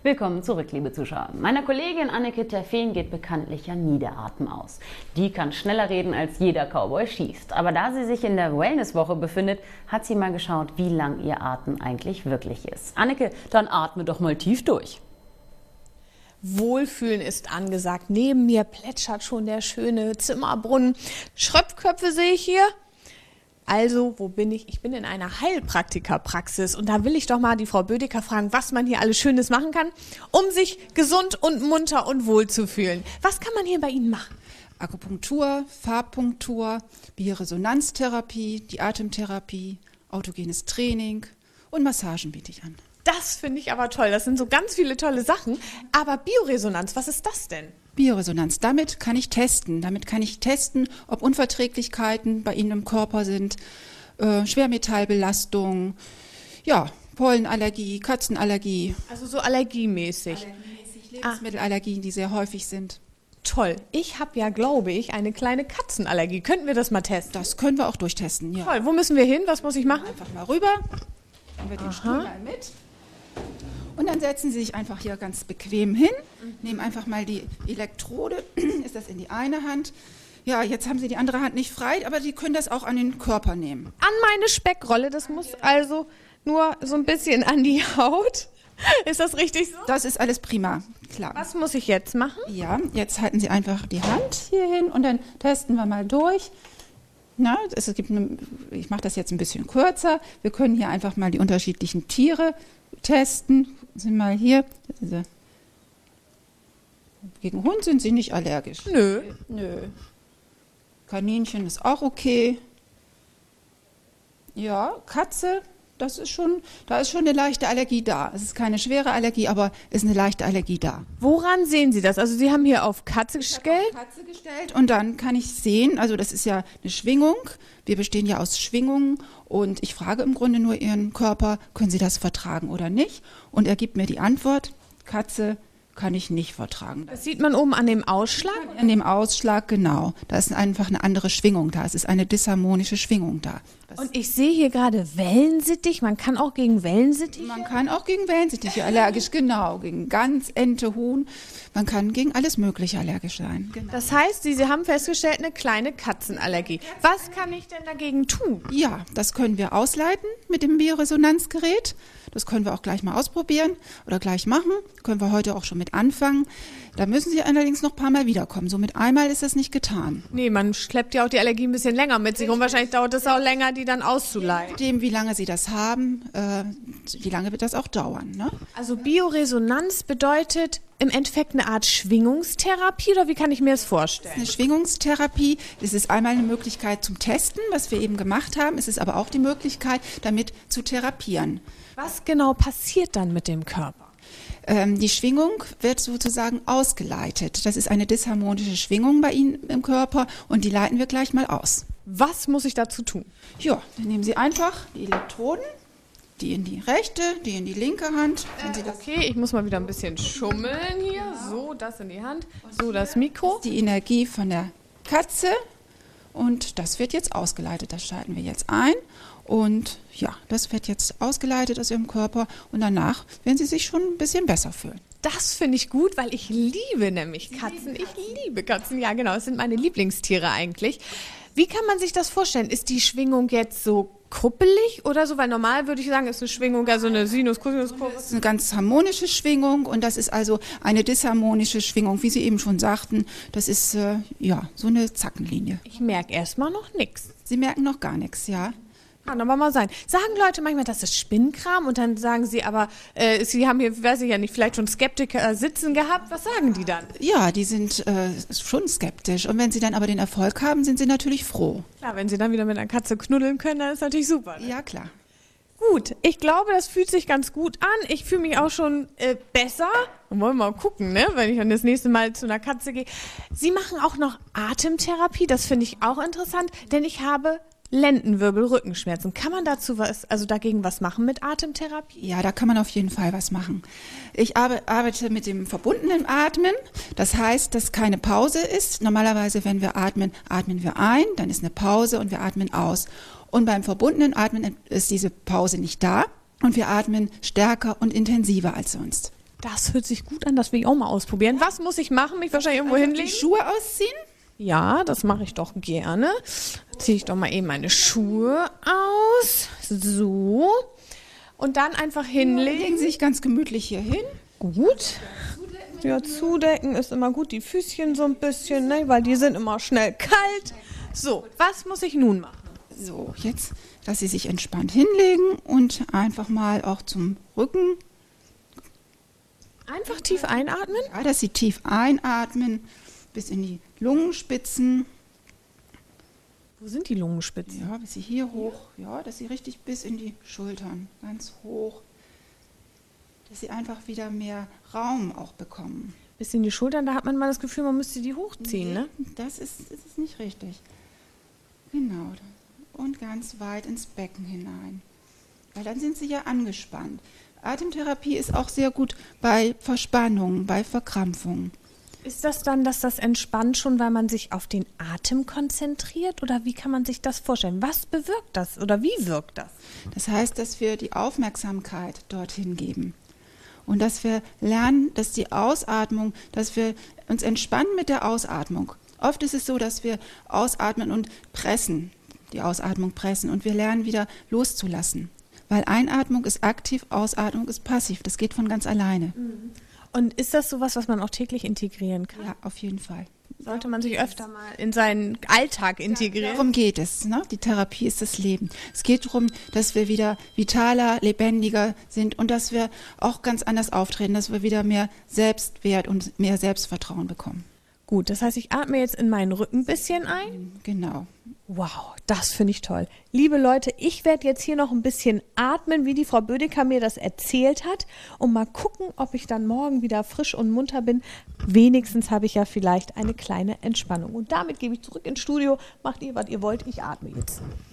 Willkommen zurück, liebe Zuschauer. Meiner Kollegin Anneke Terfehn geht bekanntlich ja nie der Atem aus. Die kann schneller reden, als jeder Cowboy schießt. Aber da sie sich in der Wellnesswoche befindet, hat sie mal geschaut, wie lang ihr Atem eigentlich wirklich ist. Anneke, dann atme doch mal tief durch. Wohlfühlen ist angesagt. Neben mir plätschert schon der schöne Zimmerbrunnen. Schröpfköpfe sehe ich hier. Also, wo bin ich? Ich bin in einer Heilpraktikerpraxis und da will ich doch mal die Frau Bödecker fragen, was man hier alles Schönes machen kann, um sich gesund und munter und wohl zu fühlen. Was kann man hier bei Ihnen machen? Akupunktur, Farbpunktur, Bioresonanztherapie, die Atemtherapie, autogenes Training und Massagen biete ich an. Das finde ich aber toll. Das sind so ganz viele tolle Sachen. Aber Bioresonanz, was ist das denn? Bioresonanz, damit kann ich testen. Ob Unverträglichkeiten bei Ihnen im Körper sind, Schwermetallbelastung, ja, Pollenallergie, Katzenallergie. Also so allergiemäßig. Lebensmittelallergien, die sehr häufig sind. Toll. Ich habe ja, glaube ich, eine kleine Katzenallergie. Könnten wir das mal testen? Das können wir auch durchtesten, ja. Toll. Wo müssen wir hin? Was muss ich machen? Einfach mal rüber. Nehmen wir den Stuhl mal mit. Und dann setzen Sie sich einfach hier ganz bequem hin, nehmen einfach mal die Elektrode, ist das in die eine Hand. Ja, jetzt haben Sie die andere Hand nicht frei, aber Sie können das auch an den Körper nehmen. An meine Speckrolle, das muss also nur so ein bisschen an die Haut. Ist das richtig so? Das ist alles prima, klar. Was muss ich jetzt machen? Ja, jetzt halten Sie einfach die Hand hier hin und dann testen wir mal durch. Na, ich mache das jetzt ein bisschen kürzer. Wir können hier einfach mal die unterschiedlichen Tiere testen. Sind mal hier. Gegen Hund sind Sie nicht allergisch? Nö. Kaninchen ist auch okay. Ja, Katze, da ist schon eine leichte Allergie da. Es ist keine schwere Allergie, aber ist eine leichte Allergie da. Woran sehen Sie das? Also Sie haben hier auf Katze gestellt? Ich habe auf Katze gestellt und dann kann ich sehen, also das ist ja eine Schwingung. Wir bestehen ja aus Schwingungen und ich frage im Grunde nur Ihren Körper, können Sie das vertragen oder nicht? Und er gibt mir die Antwort, Katze kann ich nicht vertragen. Das sieht man oben an dem Ausschlag? An dem Ausschlag, genau. Da ist einfach eine andere Schwingung da. Es ist eine disharmonische Schwingung da. Und ich sehe hier gerade Wellensittich. Man kann auch gegen Wellensittiche? Man kann auch gegen Wellensittiche allergisch, genau. Gegen Gans, Ente, Huhn. Man kann gegen alles Mögliche allergisch sein. Genau. Das heißt, Sie haben festgestellt, eine kleine Katzenallergie. Was kann ich denn dagegen tun? Ja, das können wir ausleiten mit dem Bioresonanzgerät. Das können wir auch gleich mal ausprobieren oder gleich machen. Können wir heute auch schon mit anfangen. Da müssen Sie allerdings noch ein paar Mal wiederkommen. So mit einmal ist das nicht getan. Nee, man schleppt ja auch die Allergie ein bisschen länger mit sich rum. Wahrscheinlich dauert es auch länger, die dann auszuleiten. Je nachdem, wie lange Sie das haben, wie lange wird das auch dauern. Ne? Also Bioresonanz bedeutet im Endeffekt eine Art Schwingungstherapie, oder wie kann ich mir das vorstellen? Eine Schwingungstherapie, das ist einmal eine Möglichkeit zum Testen, was wir eben gemacht haben. Es ist aber auch die Möglichkeit, damit zu therapieren. Was genau passiert dann mit dem Körper? Die Schwingung wird sozusagen ausgeleitet. Das ist eine disharmonische Schwingung bei Ihnen im Körper und die leiten wir gleich mal aus. Was muss ich dazu tun? Ja, dann nehmen Sie einfach die Elektroden, die in die rechte, die in die linke Hand. Okay, ich muss mal wieder ein bisschen schummeln hier. So, das in die Hand. So, das Mikro. Die Energie von der Katze und das wird jetzt ausgeleitet. Das schalten wir jetzt ein. Und ja, das wird jetzt ausgeleitet aus Ihrem Körper und danach werden Sie sich schon ein bisschen besser fühlen. Das finde ich gut, weil ich liebe nämlich Katzen. Ich liebe Katzen, ja genau, es sind meine Lieblingstiere eigentlich. Wie kann man sich das vorstellen? Ist die Schwingung jetzt so kuppelig oder so? Weil normal würde ich sagen, ist eine Schwingung ja so eine Sinus-Cosinus-Kurve. Das ist eine ganz harmonische Schwingung und das ist also eine disharmonische Schwingung, wie Sie eben schon sagten. Das ist so eine Zackenlinie. Ich merke erstmal noch nichts. Sie merken noch gar nichts, ja? Kann aber mal sein. Sagen Leute manchmal, das ist Spinnkram und dann sagen sie aber, sie haben hier, weiß ich ja nicht, vielleicht schon Skeptiker sitzen gehabt. Was sagen die dann? Ja, die sind schon skeptisch und wenn sie dann aber den Erfolg haben, sind sie natürlich froh. Klar, wenn sie dann wieder mit einer Katze knuddeln können, dann ist natürlich super. Ne? Ja, klar. Gut, ich glaube, das fühlt sich ganz gut an. Ich fühle mich auch schon besser. Und wollen wir mal gucken, ne? Wenn ich dann das nächste Mal zu einer Katze gehe. Sie machen auch noch Atemtherapie, das finde ich auch interessant, denn ich habe Lendenwirbel, Rückenschmerzen. Kann man dazu dagegen was machen mit Atemtherapie? Ja, da kann man auf jeden Fall was machen. Ich arbeite mit dem verbundenen Atmen. Das heißt, dass keine Pause ist. Normalerweise, wenn wir atmen, atmen wir ein, dann ist eine Pause und wir atmen aus. Und beim verbundenen Atmen ist diese Pause nicht da und wir atmen stärker und intensiver als sonst. Das hört sich gut an, das will ich auch mal ausprobieren. Was muss ich machen? Mich wahrscheinlich irgendwo Die hinlegen? Schuhe ausziehen. Ja, das mache ich doch gerne. Ziehe ich doch mal eben meine Schuhe aus. So. Und dann einfach hinlegen. Legen Sie sich ganz gemütlich hier hin. Gut. Ja, zudecken ist immer gut. Die Füßchen so ein bisschen, ne? Weil die sind immer schnell kalt. So, was muss ich nun machen? So, jetzt, dass Sie sich entspannt hinlegen und einfach mal auch zum Rücken. Einfach tief einatmen. Ja, dass Sie tief einatmen, bis in die Lungenspitzen. Wo sind die Lungenspitzen? Ja, bis Sie hier hoch. Ja, dass Sie richtig bis in die Schultern, ganz hoch. Dass Sie einfach wieder mehr Raum auch bekommen. Bis in die Schultern, da hat man mal das Gefühl, man müsste die hochziehen, ne? Das ist nicht richtig. Genau. Und ganz weit ins Becken hinein. Weil dann sind Sie ja angespannt. Atemtherapie ist auch sehr gut bei Verspannungen, bei Verkrampfungen. Ist das dann, dass das entspannt schon, weil man sich auf den Atem konzentriert? Oder wie kann man sich das vorstellen? Was bewirkt das oder wie wirkt das? Das heißt, dass wir die Aufmerksamkeit dorthin geben. Und dass wir lernen, dass die Ausatmung, dass wir uns entspannen mit der Ausatmung. Oft ist es so, dass wir ausatmen und pressen, die Ausatmung pressen. Und wir lernen wieder loszulassen. Weil Einatmung ist aktiv, Ausatmung ist passiv. Das geht von ganz alleine. Und ist das sowas, was man auch täglich integrieren kann? Ja, auf jeden Fall. Sollte man sich öfter mal in seinen Alltag integrieren? Darum geht es. Ne? Die Therapie ist das Leben. Es geht darum, dass wir wieder vitaler, lebendiger sind und dass wir auch ganz anders auftreten, dass wir wieder mehr Selbstwert und mehr Selbstvertrauen bekommen. Gut, das heißt, ich atme jetzt in meinen Rücken ein bisschen ein. Genau. Wow, das finde ich toll. Liebe Leute, ich werde jetzt hier noch ein bisschen atmen, wie die Frau Bödecker mir das erzählt hat, und mal gucken, ob ich dann morgen wieder frisch und munter bin. Wenigstens habe ich ja vielleicht eine kleine Entspannung. Und damit gebe ich zurück ins Studio. Macht ihr, was ihr wollt. Ich atme jetzt.